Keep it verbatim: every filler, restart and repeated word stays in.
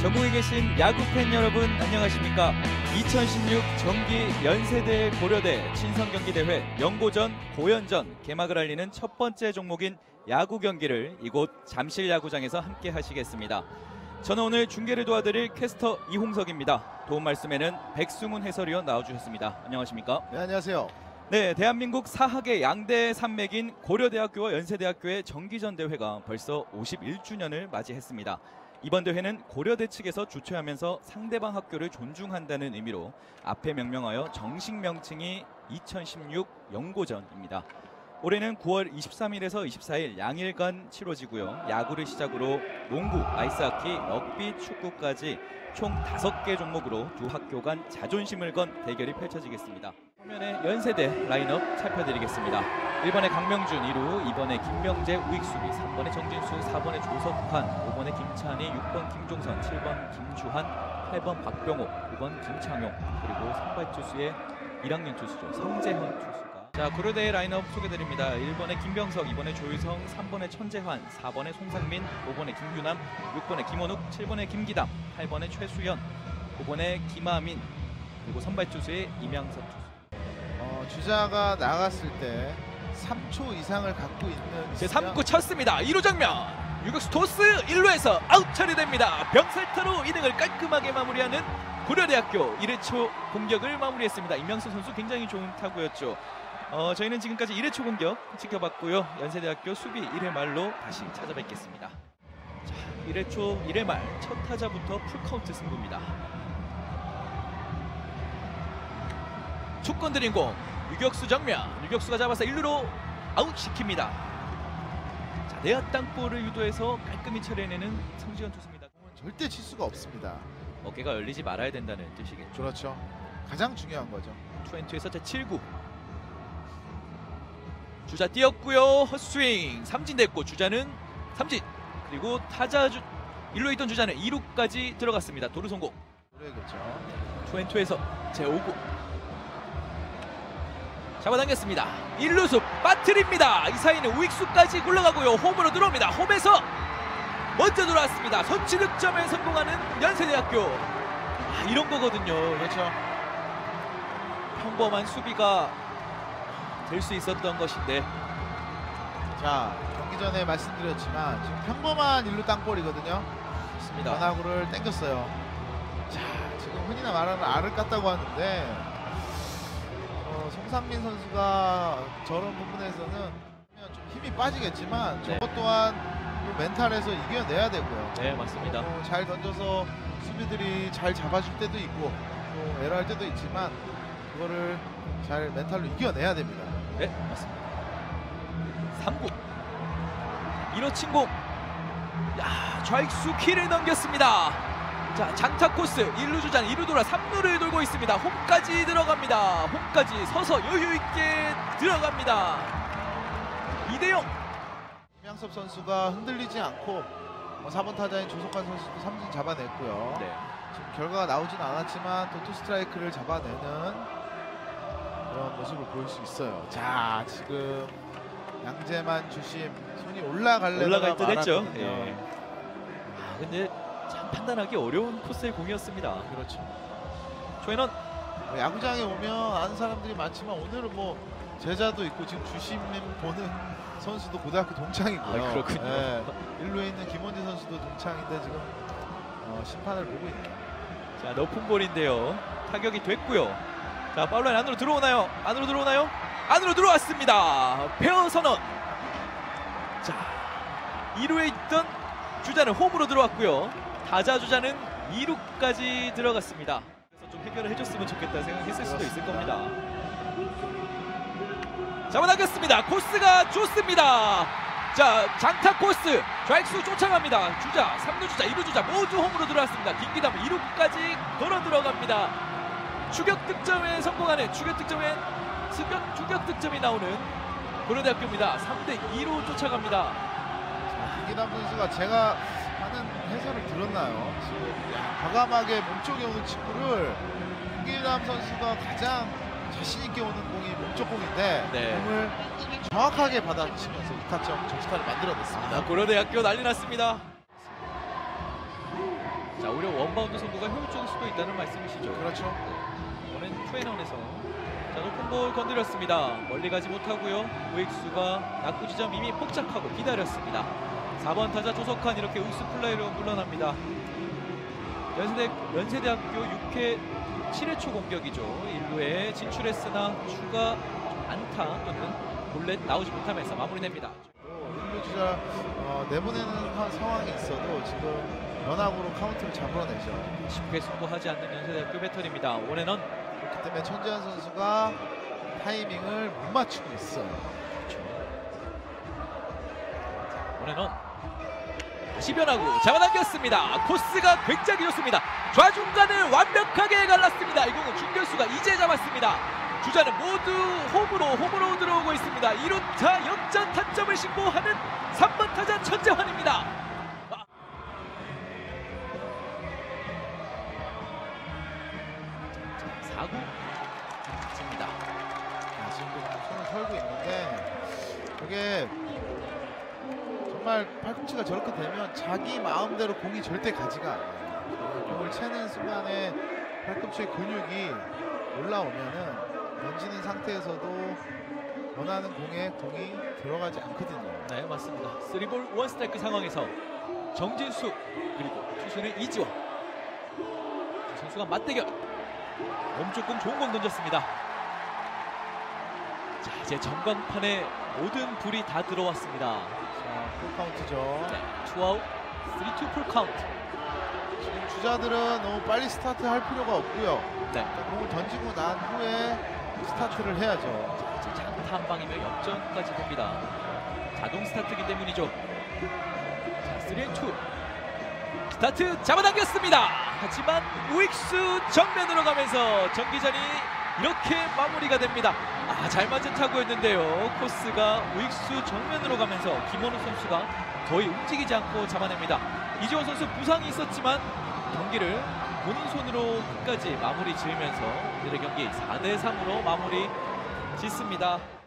전국에 계신 야구팬 여러분 안녕하십니까? 이천십육 정기 연세대 고려대 친선경기대회 연고전 고연전 개막을 알리는 첫 번째 종목인 야구 경기를 이곳 잠실야구장에서 함께 하시겠습니다. 저는 오늘 중계를 도와드릴 캐스터 이홍석입니다. 도움 말씀에는 백승훈 해설위원 나와주셨습니다. 안녕하십니까? 네, 안녕하세요. 네, 대한민국 사학의 양대 산맥인 고려대학교와 연세대학교의 정기전 대회가 벌써 오십일 주년을 맞이했습니다. 이번 대회는 고려대 측에서 주최하면서 상대방 학교를 존중한다는 의미로 앞에 명명하여 정식 명칭이 이천십육 연고전입니다. 올해는 구월 이십삼일에서 이십사일 양일간 치러지고요. 야구를 시작으로 농구, 아이스하키, 럭비, 축구까지 총 다섯 개 종목으로 두 학교 간 자존심을 건 대결이 펼쳐지겠습니다. 화면에 연세대 라인업 살펴드리겠습니다. 일 번에 강명준 이 루, 이 번에 김명재 우익수비, 삼 번에 정진수, 사 번에 조석환, 오 번에 김찬희, 육 번 김종선, 칠 번 김주한, 팔 번 박병호, 구 번 김창용, 그리고 선발 투수의 일 학년 투수죠. 성재현 투수가. 자, 고려대의 라인업 소개드립니다. 일 번에 김병석, 이 번에 조유성, 삼 번에 천재환, 사 번에 송상민, 오 번에 김규남, 육 번에 김원욱, 칠 번에 김기담, 팔 번에 최수연, 구 번에 김하민, 그리고 선발 투수의 임양섭 투수. 어, 주자가 나갔을 때 삼 초 이상을 갖고 있는 제 삼 구 쳤습니다. 이 루 장면. 유격수 토스 일 루에서 아웃 처리됩니다. 병살타로 이닝을 깔끔하게 마무리하는 고려대학교 일 회 초 공격을 마무리했습니다. 임양섭 선수 굉장히 좋은 타구였죠. 어, 저희는 지금까지 일 회 초 공격 지켜봤고요. 연세대학교 수비 일 회 말로 다시 찾아뵙겠습니다. 자, 일 회 초 일 회 말 첫 타자부터 풀카운트 승부입니다. 촉 건드린 공 유격수 정면, 유격수가 잡아서 일 루로 아웃시킵니다. 자, 내야 땅볼을 유도해서 깔끔히 처리해내는 성지현 투수입니다. 절대 칠 수가 없습니다. 어깨가 열리지 말아야 된다는 뜻이겠죠. 그렇죠. 가장 중요한 거죠. 투앤투에서 제 칠 구 주자 뛰었고요. 헛스윙 삼진 됐고 주자는 삼진, 그리고 타자 주, 일 루에 있던 주자는 이 루까지 들어갔습니다. 도루 성공. 그래야겠죠. 투앤투에서 제 오 구 잡아당겼습니다. 일 루수 빠뜨립니다. 이 사이는 우익수까지 굴러가고요. 홈으로 들어옵니다. 홈에서 먼저 들어왔습니다. 선취 득점에 성공하는 연세대학교. 아, 이런 거거든요. 그렇죠. 평범한 수비가 될 수 있었던 것인데. 자, 경기 전에 말씀드렸지만 지금 평범한 일 루 땅볼이거든요. 좋습니다. 변화구를 땡겼어요. 자, 지금 흔히나 말하는 알을 깠다고 하는데 어, 송상민 선수가 저런 부분에서는 좀 힘이 빠지겠지만 네. 저것 또한 멘탈에서 이겨내야 되고요. 네, 맞습니다. 어, 잘 던져서 수비들이 잘 잡아줄 때도 있고 또 에러할 때도 있지만 그거를 잘 멘탈로 이겨내야 됩니다. 네, 맞습니다. 삼 구 일 호 친공. 야, 좌익수 키를 넘겼습니다. 자, 장타 코스 일 루 주자는 이 루 돌아 삼 루를 돌고 있습니다. 홈까지 들어갑니다. 홈까지 서서 여유 있게 들어갑니다. 이 대 영. 임양섭 선수가 흔들리지 않고 사 번 타자인 조석환 선수도 삼진 잡아냈고요. 네. 지금 결과가 나오진 않았지만 도트 스트라이크를 잡아내는 그런 모습을 보일 수 있어요. 자, 지금 양재만 주심 손이 올라갈래나 올라갈 듯 했죠. 말았거든요. 예. 아, 근데 참 판단하기 어려운 코스의 공이었습니다. 그렇죠. 조현원. 뭐 야구장에 오면 아는 사람들이 많지만 오늘은 뭐 제자도 있고 지금 주심 보는 선수도 고등학교 동창이고요. 아, 그렇군요. 예, 일 루에 있는 김원진 선수도 동창인데 지금 어, 심판을 보고 있네요. 자, 높은 볼인데요. 타격이 됐고요. 자, 파울라인 안으로 들어오나요? 안으로 들어오나요? 안으로 들어왔습니다. 페어 선언. 자, 이 루에 있던 주자는 홈으로 들어왔고요. 타자 주자는 이 루까지 들어갔습니다. 그래서 좀 해결을 해줬으면 좋겠다 생각했을 수도 있을 겁니다. 잡아당겼습니다. 코스가 좋습니다. 자, 장타 코스 좌익수 쫓아갑니다. 주자, 삼 루 주자, 이 루 주자 모두 홈으로 들어왔습니다. 김기담 이 루까지 걸어 들어갑니다. 추격 득점에 성공하는 추격 득점에 추격, 추격 득점이 나오는 고려대학교입니다. 삼 대 이로 쫓아갑니다. 김기담 선수가 제가 하는 해설을 들었나요? 지금 과감하게 몸쪽에 오는 친구를 김기담 선수가 가장 자신 있게 오는 공이 몸쪽 공인데 네. 공을 정확하게 받아치면서 이 타점 적시타를 만들어냈습니다. 아, 고려대학교 난리 났습니다. 자, 오히려 원바운드 송구가 효율적일 수도 있다는 말씀이시죠? 그렇죠. 이번엔 투앤원에서 자, 높은 볼 건드렸습니다. 멀리 가지 못하고요. 우익수가 낙구 지점 이미 폭착하고 기다렸습니다. 사 번 타자 조석환 이렇게 우익수 플라이로 물러납니다. 연세대, 연세대학교 육 회 칠 회 초 공격이죠. 일 루에 진출했으나 추가 안타 또는 볼넷 나오지 못하면서 마무리됩니다. 일 루 주자 어, 내보내는 하- 상황이 있어도 지금 연합으로 카운트를 잡아내죠. 쉽게 승부하지 않는 연세대학교 배터리입니다. 원앤원. 그렇기 때문에 천재환 선수가 타이밍을 못 맞추고 있어요. 원앤원. 다시 변하고 잡아당겼습니다. 코스가 굉장히 좋습니다. 좌중간을 완벽하게 갈랐습니다. 이 공은 중견수가 이제 잡았습니다. 주자는 모두 홈으로 홈으로 들어오고 있습니다. 이 루타 역전 타점을 신고하는 삼 번 타자 천재환입니다. 아. 사 구 칩니다. 아, 지금 손을 털고 있는데 그게 정말 팔꿈치가 저렇게 되면 자기 마음대로 공이 절대 가지가 않아요. 공을 채는 순간에 팔꿈치의 근육이 올라오면은 던지는 상태에서도 원하는 공에 공이 들어가지 않거든요. 네, 맞습니다. 쓰리 볼 원 스트라이크 상황에서 정진수 그리고 투수는 이지원 선수가 맞대결. 몸쪽 공 좋은 공 던졌습니다. 자, 이제 전광판에 모든 불이 다 들어왔습니다. 자, 풀 카운트죠. 네, 투아웃, 쓰리 투 풀 카운트. 지금 주자들은 너무 빨리 스타트할 필요가 없고요. 네, 공을 던지고 난 후에 스타트를 해야죠. 자, 이제 장타 한 방이면 역전까지 됩니다. 자동 스타트이기 때문이죠. 자, 쓰리 앤 투. 스타트 잡아당겼습니다. 하지만 우익수 정면으로 가면서 정기전이 이렇게 마무리가 됩니다. 아, 잘 맞은 타구였는데요. 코스가 우익수 정면으로 가면서 김원우 선수가 거의 움직이지 않고 잡아냅니다. 이지원 선수 부상이 있었지만 경기를 본인 손으로 끝까지 마무리 지으면서 오늘의 경기 사 대 삼으로 마무리 짓습니다.